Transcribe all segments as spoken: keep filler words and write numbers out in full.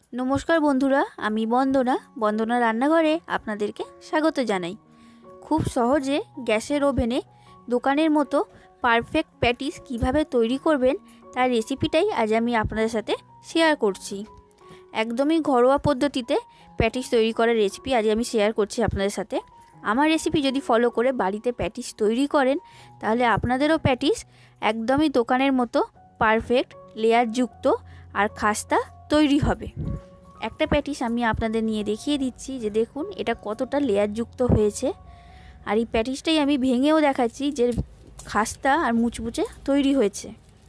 नमस्कार बंधुरा, आमी बंदना बंदना रान्नाघरे आपनादेरके स्वागत जानाई। खूब सहजे गैसेर ओभेने दोकानेर मतो पारफेक्ट पैटिस किभाबे तैरी करबेन तार रेसिपिटाई आज आमी आपनादेर साथे शेयर करछि। एकदमई घरोया पद्धतिते पैटिस तैरी करार रेसिपि आज आमी शेयर करछि आपनादेर साथे। आमार रेसिपि जदि फलो करे बाड़ीते पैटिस तैरी करेन ताहले आपनादेरो पैटिस एकदमई दोकानेर मतो पारफेक्ट लेयार युक्त और खास्ता तैरी हबे। একটা প্যাটিস আমি আপনাদের নিয়ে দেখিয়ে দিচ্ছি যে দেখুন এটা কতটা লেয়ার যুক্ত হয়েছে। আর এই প্যাটিসটাই আমি ভেঙেও দেখাচ্ছি যে খাস্তা আর মুচমুচে তৈরি হয়েছে।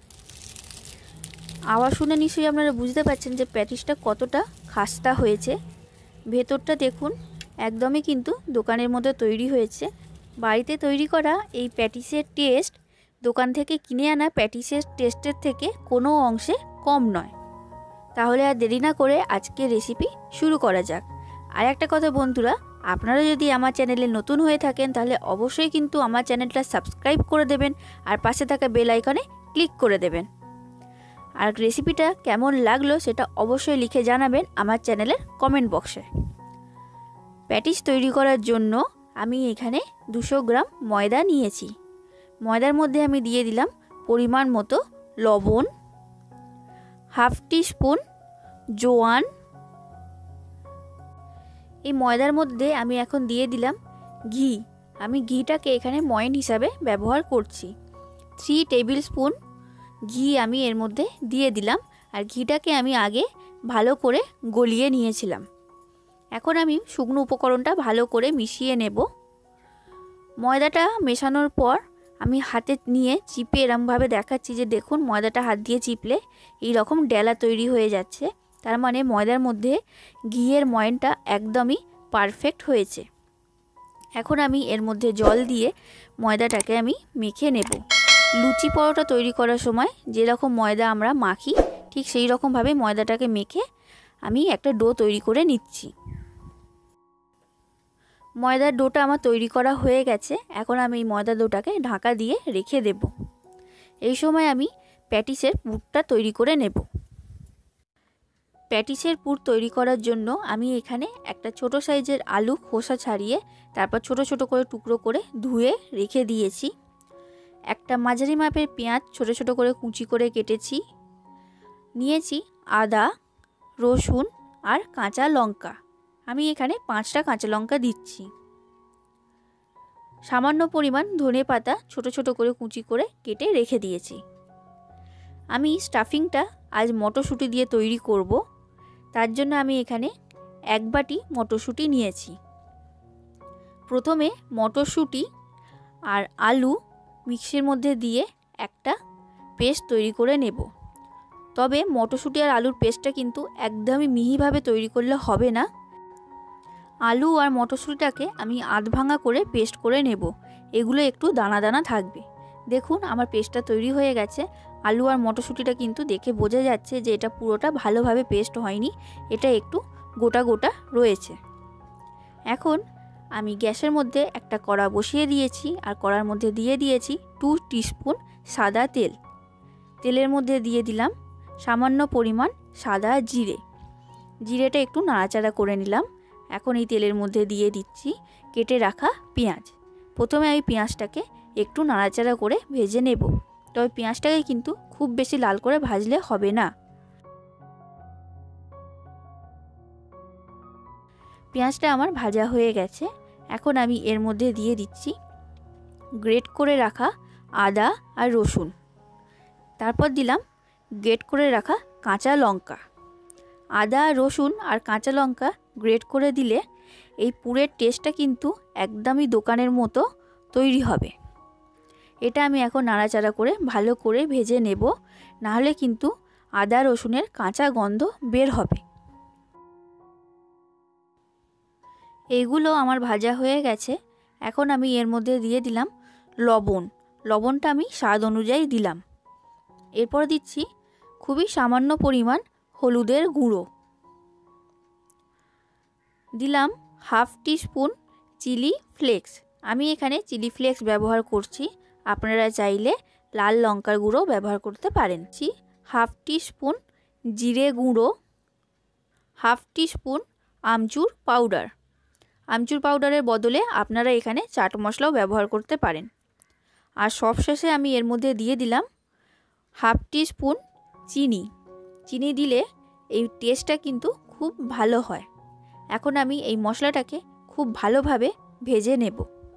আওয়াজ শুনে নিশ্চয়ই আপনারা বুঝতে পারছেন যে প্যাটিসটা কতটা খাস্তা হয়েছে। ভেতরটা দেখুন একদমই কিন্তু দোকানের মতো তৈরি হয়েছে। বাড়িতে তৈরি করা এই প্যাটিসের টেস্ট দোকান থেকে কিনে আনা প্যাটিসের টেস্টের থেকে কোনো অংশে কম নয়। তাহলে আর দেরি না করে আজকে রেসিপি শুরু করা যাক। আর একটা কথা বন্ধুরা, আপনারা যদি আমার চ্যানেলে নতুন হয়ে থাকেন তাহলে অবশ্যই কিন্তু আমার চ্যানেলটা সাবস্ক্রাইব করে দেবেন আর পাশে থাকা বেল আইকনে ক্লিক করে দেবেন। আর রেসিপিটা কেমন লাগলো সেটা অবশ্যই লিখে জানাবেন আমার চ্যানেলের কমেন্ট বক্সে। প্যাটিস তৈরি করার জন্য আমি এখানে দুশো গ্রাম ময়দা নিয়েছি। ময়দার মধ্যে আমি দিয়ে দিলাম পরিমাণ মতো লবণ, হাফ টিস্পুন জোয়ান। এই ময়দার মধ্যে আমি এখন দিয়ে দিলাম ঘি। আমি ঘিটাকে এখানে ময়ন হিসাবে ব্যবহার করছি। থ্রি টেবিল স্পুন ঘি আমি এর মধ্যে দিয়ে দিলাম। আর ঘিটাকে আমি আগে ভালো করে গলিয়ে নিয়েছিলাম। এখন আমি শুকনো উপকরণটা ভালো করে মিশিয়ে নেব। ময়দাটা মেশানোর পর আমি হাতে নিয়ে চিপে এরমভাবে দেখাচ্ছি যে দেখুন ময়দাটা হাত দিয়ে চিপলে এই রকম ডেলা তৈরি হয়ে যাচ্ছে। তার মানে ময়দার মধ্যে ঘিয়ের ময়নটা একদমই পারফেক্ট হয়েছে। এখন আমি এর মধ্যে জল দিয়ে ময়দাটাকে আমি মেখে নেব। লুচি পরোটা তৈরি করার সময় যেরকম ময়দা আমরা মাখি ঠিক সেই রকমভাবে ময়দাটাকে মেখে আমি একটা ডো তৈরি করে নিচ্ছি। ময়দার ডোটা আমার তৈরি করা হয়ে গেছে। এখন আমি এই ময়দার ডোটাকে ঢাকা দিয়ে রেখে দেব। এই সময় আমি প্যাটিসের পুরটা তৈরি করে নেব। প্যাটিসের পুর তৈরি করার জন্য আমি এখানে একটা ছোট সাইজের আলু খোসা ছাড়িয়ে তারপর ছোট ছোট করে টুকরো করে ধুয়ে রেখে দিয়েছি। একটা মাঝারি মাপের পেঁয়াজ ছোট ছোট করে কুচি করে কেটেছি। নিয়েছি আদা, রসুন আর কাঁচা লঙ্কা। আমি এখানে পাঁচটা কাঁচা লঙ্কা দিচ্ছি। সামান্য পরিমাণ ধনে পাতা ছোট ছোট করে কুচি করে কেটে রেখে দিয়েছি। আমি স্টাফিংটা আজ মটরশুঁটি দিয়ে তৈরি করব। তার জন্য আমি এখানে এক বাটি মটরশুঁটি নিয়েছি। প্রথমে মটরশুঁটি আর আলু মিক্সির মধ্যে দিয়ে একটা পেস্ট তৈরি করে নেব। তবে মটরশুঁটি আর আলুর পেস্টটা কিন্তু একদমই মিহিভাবে তৈরি করলে হবে না। আলু আর মটরশুঁটিটাকে আমি আধ ভাঙা করে পেস্ট করে নেব। এগুলো একটু দানা দানা থাকবে। দেখুন আমার পেস্টটা তৈরি হয়ে গেছে। আলু আর মটরশুঁটিটা কিন্তু দেখে বোঝা যাচ্ছে যে এটা পুরোটা ভালোভাবে পেস্ট হয়নি, এটা একটু গোটা গোটা রয়েছে। এখন আমি গ্যাসের মধ্যে একটা কড়া বসিয়ে দিয়েছি আর কড়ার মধ্যে দিয়ে দিয়েছি টু টিস্পুন সাদা তেল। তেলের মধ্যে দিয়ে দিলাম সামান্য পরিমাণ সাদা জিরে। জিরেটা একটু নাড়াচাড়া করে নিলাম। এখন এই তেলের মধ্যে দিয়ে দিচ্ছি কেটে রাখা পেঁয়াজ। প্রথমে আমি পেঁয়াজটাকে একটু নাড়াচাড়া করে ভেজে নেব। তবে পেঁয়াজটাকে কিন্তু খুব বেশি লাল করে ভাজলে হবে না। পেঁয়াজটা আমার ভাজা হয়ে গেছে। এখন আমি এর মধ্যে দিয়ে দিচ্ছি গ্রেট করে রাখা আদা আর রসুন। তারপর দিলাম গ্রেট করে রাখা কাঁচা লঙ্কা। আদা, রসুন আর কাঁচা লঙ্কা গ্রেট করে দিলে এই পুরের টেস্টটা কিন্তু একদমই দোকানের মতো তৈরি হবে। এটা আমি এখন নাড়াচাড়া করে ভালো করে ভেজে নেব, নাহলে কিন্তু আদা রসুনের কাঁচা গন্ধ বের হবে। এইগুলো আমার ভাজা হয়ে গেছে। এখন আমি এর মধ্যে দিয়ে দিলাম লবণ। লবণটা আমি স্বাদ অনুযায়ী দিলাম। এরপর দিচ্ছি খুবই সামান্য পরিমাণ হলুদের গুঁড়ো। দিলাম হাফ টিস্পুন চিলি ফ্লেক্স। আমি এখানে চিলি ফ্লেক্স ব্যবহার করছি, আপনারা চাইলে লাল লঙ্কার গুঁড়ো ব্যবহার করতে পারেন। হাফ টিস্পুন জিরে গুঁড়ো, half teaspoon amchur powder. Amchur পাউডারের বদলে আপনারা এখানে চাট মশলাও ব্যবহার করতে পারেন। আর সবশেষে আমি এর মধ্যে দিয়ে দিলাম হাফ টিস্পুন চিনি। চিনি দিলে এই টেস্টটা কিন্তু খুব ভালো হয়। এখন আমি এই মশলাটাকে খুব ভালোভাবে ভেজে নেব।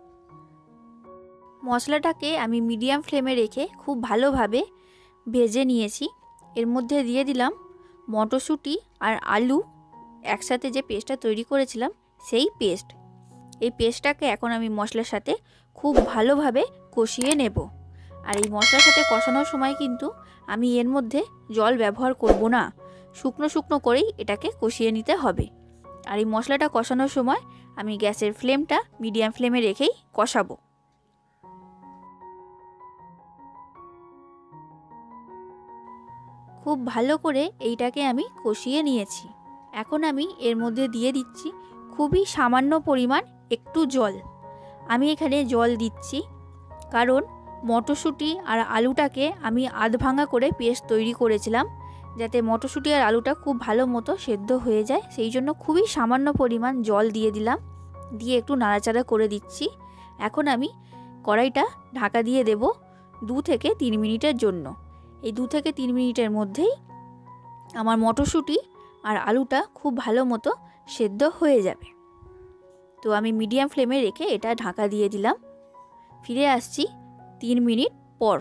মশলাটাকে আমি মিডিয়াম ফ্লেমে রেখে খুব ভালোভাবে ভেজে নিয়েছি। এর মধ্যে দিয়ে দিলাম মটরশুঁটি আর আলু একসাথে যে পেস্টটা তৈরি করেছিলাম সেই পেস্ট। এই পেস্টটাকে এখন আমি মশলার সাথে খুব ভালোভাবে কষিয়ে নেব। আর এই মশলার সাথে কষানোর সময় কিন্তু আমি এর মধ্যে জল ব্যবহার করব না, শুকনো শুকনো করেই এটাকে কষিয়ে নিতে হবে। আর এই মশলাটা কষানোর সময় আমি গ্যাসের ফ্লেমটা মিডিয়াম ফ্লেমে রেখেই কষাবো। খুব ভালো করে এইটাকে আমি কষিয়ে নিয়েছি। এখন আমি এর মধ্যে দিয়ে দিচ্ছি খুবই সামান্য পরিমাণ একটু জল। আমি এখানে জল দিচ্ছি কারণ মটরশুঁটি আর আলুটাকে আমি আধ ভাঙা করে পেস্ট তৈরি করেছিলাম, যাতে মটরশুঁটি আর আলুটা খুব ভালো মতো সেদ্ধ হয়ে যায়। সেই জন্য খুবই সামান্য পরিমাণ জল দিয়ে দিলাম, দিয়ে একটু নাড়াচাড়া করে দিচ্ছি। এখন আমি কড়াইটা ঢাকা দিয়ে দেব দু থেকে তিন মিনিটের জন্য। এই দু থেকে তিন মিনিটের মধ্যেই আমার মটরশুঁটি আর আলুটা খুব ভালো মতো সেদ্ধ হয়ে যাবে। তো আমি মিডিয়াম ফ্লেমে রেখে এটা ঢাকা দিয়ে দিলাম। ফিরে আসছি তিন মিনিট পর।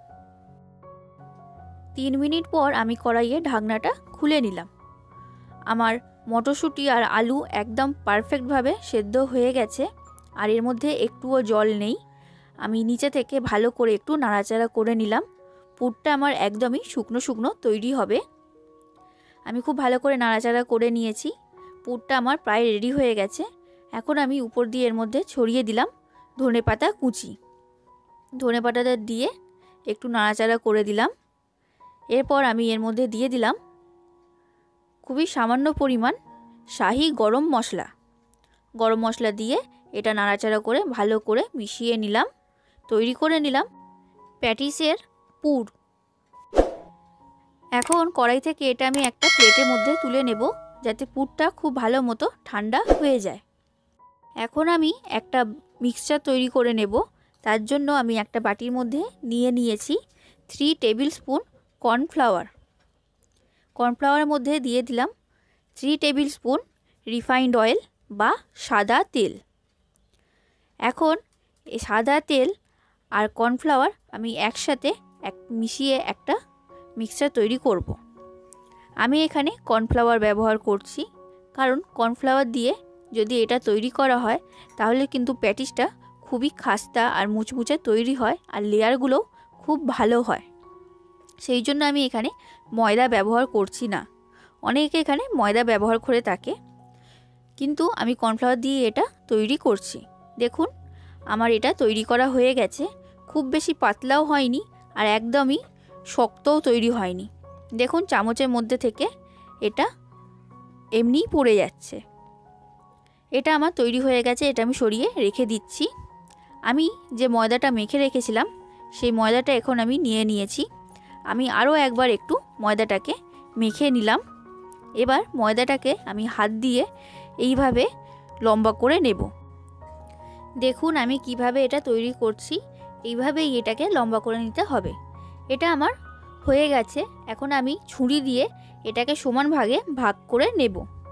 তিন মিনিট পর আমি কড়াইয়ে ঢাকনাটা খুলে নিলাম। আমার মটরশুঁটি আর আলু একদম পারফেক্টভাবে সেদ্ধ হয়ে গেছে, আর এর মধ্যে একটুও জল নেই। আমি নিচে থেকে ভালো করে একটু নাড়াচাড়া করে নিলাম। পুরটা আমার একদমই শুকনো শুকনো তৈরি হবে। আমি খুব ভালো করে নাড়াচাড়া করে নিয়েছি। পুরটা আমার প্রায় রেডি হয়ে গেছে। এখন আমি উপর দিয়ে এর মধ্যে ছড়িয়ে দিলাম ধনেপাতা কুচি। ধনেপাতাটা দিয়ে একটু নাড়াচাড়া করে দিলাম। এরপর আমি এর মধ্যে দিয়ে দিলাম খুবই সামান্য পরিমাণ শাহি গরম মশলা। গরম মশলা দিয়ে এটা নাড়াচাড়া করে ভালো করে মিশিয়ে নিলাম। তৈরি করে নিলাম প্যাটিসের পুর। এখন কড়াই থেকে এটা আমি একটা প্লেটের মধ্যে তুলে নেব, যাতে পুরটা খুব ভালো মতো ঠান্ডা হয়ে যায়। এখন আমি একটা মিক্সচার তৈরি করে নেব। তার জন্য আমি একটা বাটির মধ্যে নিয়ে নিয়েছি থ্রি টেবিল স্পুন কর্নফ্লাওয়ার। কর্নফ্লাওয়ারের মধ্যে দিয়ে দিলাম three tablespoon refined oil বা সাদা তেল। এখন এই সাদা তেল আর কর্নফ্লাওয়ার আমি একসাথে এক মিশিয়ে একটা মিক্সচার তৈরি করব। আমি এখানে কর্নফ্লাওয়ার ব্যবহার করছি, কারণ কর্নফ্লাওয়ার দিয়ে যদি এটা তৈরি করা হয় তাহলে কিন্তু প্যাটিসটা খুবই খাস্তা আর মুচমুচে তৈরি হয়, আর লেয়ারগুলো খুব ভালো হয়। সেই জন্য আমি এখানে ময়দা ব্যবহার করছি না। অনেকে এখানে ময়দা ব্যবহার করে থাকে, কিন্তু আমি কর্নফ্লাওয়ার দিয়ে এটা তৈরি করছি। দেখুন আমার এটা তৈরি করা হয়ে গেছে। খুব বেশি পাতলাও হয়নি আর একদমই শক্তও তৈরি হয়নি। দেখুন চামচের মধ্যে থেকে এটা এমনিই পড়ে যাচ্ছে। এটা আমার তৈরি হয়ে গেছে। এটা আমি সরিয়ে রেখে দিচ্ছি। আমি যে ময়দাটা মেখে রেখেছিলাম সেই ময়দাটা এখন আমি নিয়ে নিয়েছি। আমি আরও একবার একটু ময়দাটাকে মেখে নিলাম। এবার ময়দাটাকে আমি হাত দিয়ে এইভাবে লম্বা করে নেব। দেখুন আমি কিভাবে এটা তৈরি করছি। এইভাবেই এটাকে লম্বা করে নিতে হবে। এটা আমার হয়ে গেছে। এখন আমি ছুরি দিয়ে এটাকে সমান ভাগে ভাগ করে নেব।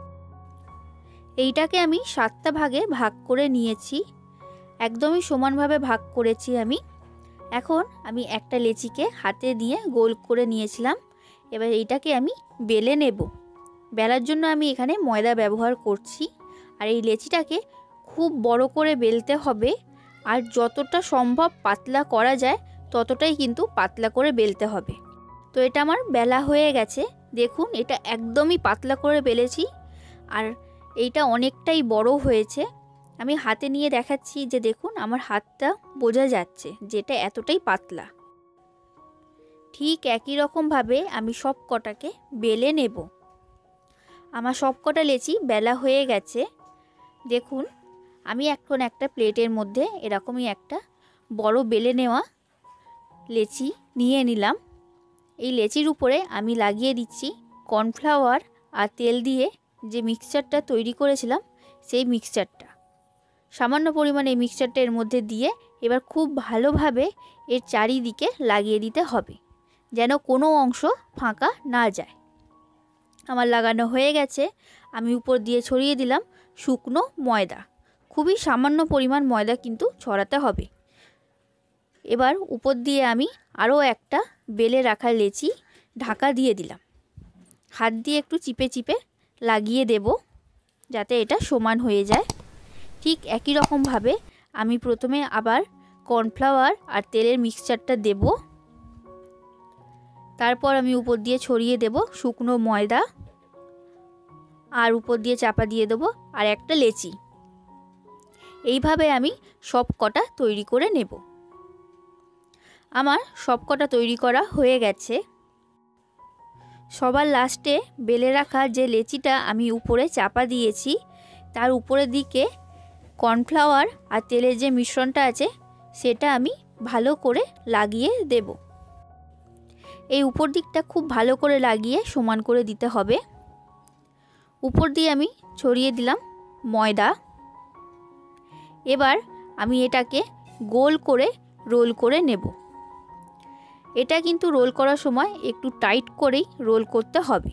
এইটাকে আমি সাতটা ভাগে ভাগ করে নিয়েছি। একদমই সমানভাবে ভাগ করেছি আমি। এখন আমি একটা লেচিকে হাতে দিয়ে গোল করে নিয়েছিলাম। এবার এইটাকে আমি বেলে নেব। বেলার জন্য আমি এখানে ময়দা ব্যবহার করছি। আর এই লেচিটাকে খুব বড় করে বেলতে হবে, আর যতটা সম্ভব পাতলা করা যায় ততটাই কিন্তু পাতলা করে বেলতে হবে। তো এটা আমার বেলা হয়ে গেছে। দেখুন এটা একদমই পাতলা করে বেলেছি, আর এইটা অনেকটাই বড় হয়েছে। আমি হাতে নিয়ে দেখাচ্ছি যে দেখুন আমার হাতটা বোঝা যাচ্ছে যেটা এতটাই পাতলা। ঠিক একই রকমভাবে আমি সব কটাকে বেলে নেব। আমার সব কটা লেচি বেলা হয়ে গেছে। দেখুন আমি এখন একটা প্লেটের মধ্যে এরকমই একটা বড় বেলে নেওয়া লেচি নিয়ে নিলাম। এই লেচির উপরে আমি লাগিয়ে দিচ্ছি কর্নফ্লাওয়ার আর তেল দিয়ে যে মিক্সচারটা তৈরি করেছিলাম সেই মিক্সচারটা সামান্য পরিমাণে এই মিক্সচারটা এর মধ্যে দিয়ে এবার খুব ভালোভাবে এর চারিদিকে লাগিয়ে দিতে হবে, যেন কোনো অংশ ফাঁকা না যায়। আমার লাগানো হয়ে গেছে। আমি উপর দিয়ে ছড়িয়ে দিলাম শুকনো ময়দা। খুবই সামান্য পরিমাণ ময়দা কিন্তু ছড়াতে হবে। এবার উপর দিয়ে আমি আরও একটা বেলে রাখা লেচি ঢাকা দিয়ে দিলাম। হাত দিয়ে একটু চিপে চিপে লাগিয়ে দেব যাতে এটা সমান হয়ে যায়। ঠিক একই রকমভাবে আমি প্রথমে আবার কর্নফ্লাওয়ার আর তেলের মিক্সচারটা দেব। তারপর আমি উপর দিয়ে ছড়িয়ে দেব শুকনো ময়দা আর উপর দিয়ে চাপা দিয়ে দেব আর একটা লেচি। এইভাবে আমি সব কটা তৈরি করে নেব। আমার সব কটা তৈরি করা হয়ে গেছে। সবার লাস্টে বেলে রাখা যে লেচিটা আমি উপরে চাপা দিয়েছি তার উপরের দিকে কর্নফ্লাওয়ার আর তেলের যে মিশ্রণটা আছে সেটা আমি ভালো করে লাগিয়ে দেব। এই উপর দিকটা খুব ভালো করে লাগিয়ে সমান করে দিতে হবে। উপর দিয়ে আমি ছড়িয়ে দিলাম ময়দা। এবার আমি এটাকে গোল করে রোল করে নেব। এটা কিন্তু রোল করার সময় একটু টাইট করেই রোল করতে হবে।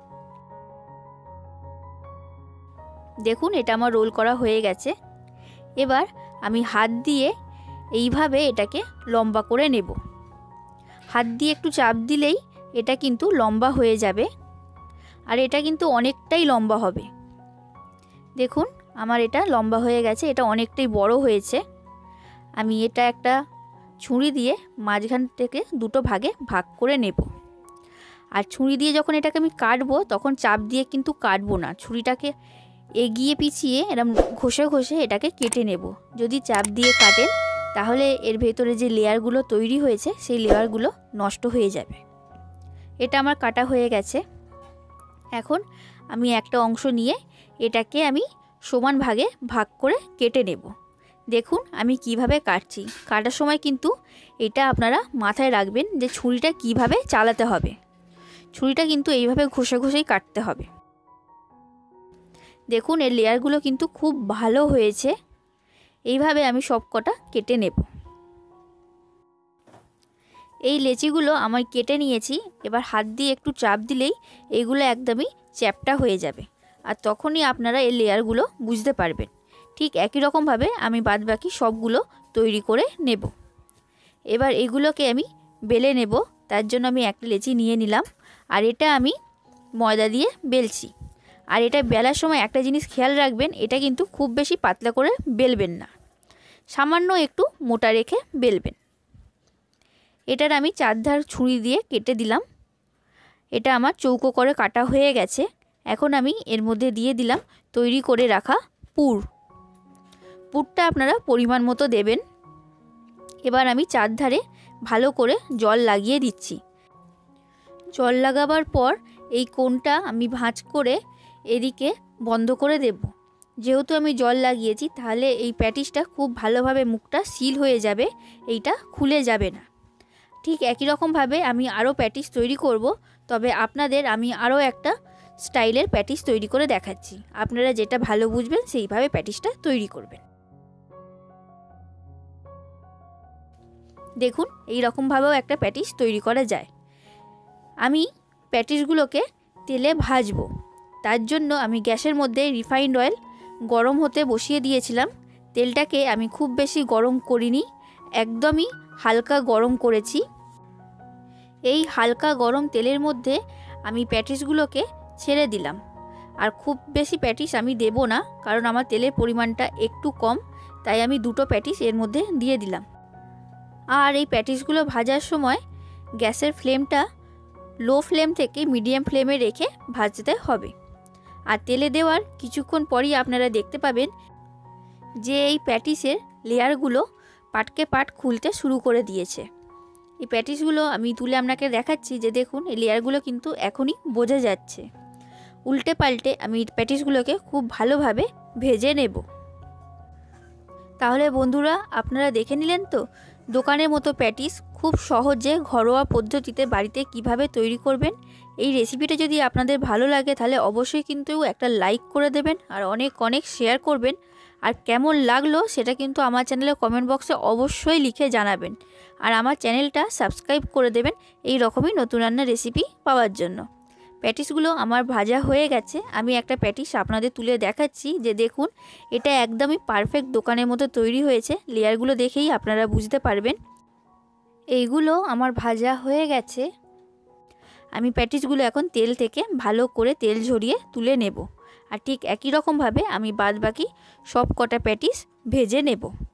দেখুন এটা আমার রোল করা হয়ে গেছে। এবার আমি হাত দিয়ে এইভাবে এটাকে লম্বা করে নেব। হাত দিয়ে একটু চাপ দিলেই এটা কিন্তু লম্বা হয়ে যাবে, আর এটা কিন্তু অনেকটাই লম্বা হবে। দেখুন আমার এটা লম্বা হয়ে গেছে, এটা অনেকটাই বড় হয়েছে। আমি এটা একটা ছুরি দিয়ে মাঝখান থেকে দুটো ভাগে ভাগ করে নেব। আর ছুরি দিয়ে যখন এটাকে আমি কাটবো তখন চাপ দিয়ে কিন্তু কাটবো না, ছুরিটাকে এগিয়ে পিছিয়ে এরকম ঘষে ঘষে এটাকে কেটে নেব। যদি চাপ দিয়ে কাটেন তাহলে এর ভেতরে যে লেয়ারগুলো তৈরি হয়েছে সেই লেয়ারগুলো নষ্ট হয়ে যাবে। এটা আমার কাটা হয়ে গেছে। এখন আমি একটা অংশ নিয়ে এটাকে আমি সমান ভাগে ভাগ করে কেটে নেব। দেখুন আমি কিভাবে কাটছি। কাটার সময় কিন্তু এটা আপনারা মাথায় রাখবেন যে ছুরিটা কিভাবে চালাতে হবে। ছুরিটা কিন্তু এইভাবে ঘষে ঘষেই কাটতে হবে। দেখুন এর লেয়ারগুলো কিন্তু খুব ভালো হয়েছে। এইভাবে আমি সব কটা কেটে নেব। এই লেচিগুলো আমি কেটে নিয়েছি। এবার হাত দিয়ে একটু চাপ দিলেই এইগুলো একদমই চ্যাপ্টা হয়ে যাবে, আর তখনই আপনারা এই লেয়ারগুলো বুঝতে পারবেন। ঠিক একই রকমভাবে আমি বাদবাকি সবগুলো তৈরি করে নেব। এবার এগুলোকে আমি বেলে নেব। তার জন্য আমি একটা লেচি নিয়ে নিলাম, আর এটা আমি ময়দা দিয়ে বেলছি। আর এটা বেলার সময় একটা জিনিস খেয়াল রাখবেন, এটা কিন্তু খুব বেশি পাতলা করে বেলবেন না, সামান্য একটু মোটা রেখে বেলবেন। এটার আমি চারধার ছুরি দিয়ে কেটে দিলাম। এটা আমার চৌকো করে কাটা হয়ে গেছে। এখন আমি এর মধ্যে দিয়ে দিলাম তৈরি করে রাখা পুর। পুরটা আপনারা পরিমাণ মতো দেবেন। এবার আমি চারধারে ভালো করে জল লাগিয়ে দিচ্ছি। জল লাগাবার পর এই কোণটা আমি ভাঁজ করে এদিকে বন্ধ করে দেব। যেহেতু আমি জল লাগিয়েছি তাহলে এই প্যাটিসটা খুব ভালোভাবে মুখটা সিল হয়ে যাবে, এইটা খুলে যাবে না। ঠিক একই রকমভাবে আমি আরও প্যাটিস তৈরি করব, তবে আপনাদের আমি আরও একটা স্টাইলের প্যাটিস তৈরি করে দেখাচ্ছি। আপনারা যেটা ভালো বুঝবেন সেইভাবে প্যাটিসটা তৈরি করবেন। দেখুন এই রকমভাবেও একটা প্যাটিস তৈরি করা যায়। আমি প্যাটিসগুলোকে তেলে ভাজবো। তার জন্য আমি গ্যাসের মধ্যে রিফাইন্ড অয়েল গরম হতে বসিয়ে দিয়েছিলাম। তেলটাকে আমি খুব বেশি গরম করিনি, একদমই হালকা গরম করেছি। এই হালকা গরম তেলের মধ্যে আমি প্যাটিসগুলোকে ছেড়ে দিলাম। আর খুব বেশি প্যাটিস আমি দেব না, কারণ আমার তেলের পরিমাণটা একটু কম, তাই আমি দুটো প্যাটিস এর মধ্যে দিয়ে দিলাম। আর এই প্যাটিসগুলো ভাজার সময় গ্যাসের ফ্লেমটা লো ফ্লেম থেকে মিডিয়াম ফ্লেমে রেখে ভাজতে হবে। আর তেলে দেওয়ার কিছুক্ষণ পরই আপনারা দেখতে পাবেন যে এই প্যাটিসের লেয়ারগুলো পাটকে পাট খুলতে শুরু করে দিয়েছে। এই প্যাটিসগুলো আমি তুলে আপনাকে দেখাচ্ছি যে দেখুন এই লেয়ারগুলো কিন্তু এখনই বোঝা যাচ্ছে। উল্টে পাল্টে আমি প্যাটিসগুলোকে খুব ভালোভাবে ভেজে নেব। তাহলে বন্ধুরা আপনারা দেখে নিলেন তো দোকানের মতো প্যাটিস খুব খুব সহজে ঘরোয়া পদ্ধতিতে বাড়িতে কিভাবে তৈরি করবেন। এই রেসিপিটা যদি আপনাদের ভালো লাগে তাহলে অবশ্যই কিন্তু একটা লাইক করে দেবেন আর অনেক অনেক শেয়ার করবেন। আর কেমন লাগলো সেটা কিন্তু আমার চ্যানেলে কমেন্ট বক্সে অবশ্যই লিখে জানাবেন। আর আমার চ্যানেলটা সাবস্ক্রাইব করে দেবেন এই রকমই নতুন রান্নার রেসিপি পাওয়ার জন্য। প্যাটিসগুলো আমার ভাজা হয়ে গেছে। আমি একটা প্যাটিস আপনাদের তুলে দেখাচ্ছি যে দেখুন এটা একদমই পারফেক্ট দোকানের মতো তৈরি হয়েছে। লেয়ারগুলো দেখেই আপনারা বুঝতে পারবেন। এইগুলো আমার ভাজা হয়ে গেছে। আমি প্যাটিসগুলো এখন তেল থেকে ভালো করে তেল ঝরিয়ে তুলে নেব। আর ঠিক একই রকমভাবে আমি বাদ বাকি সব কটা প্যাটিস ভেজে নেব।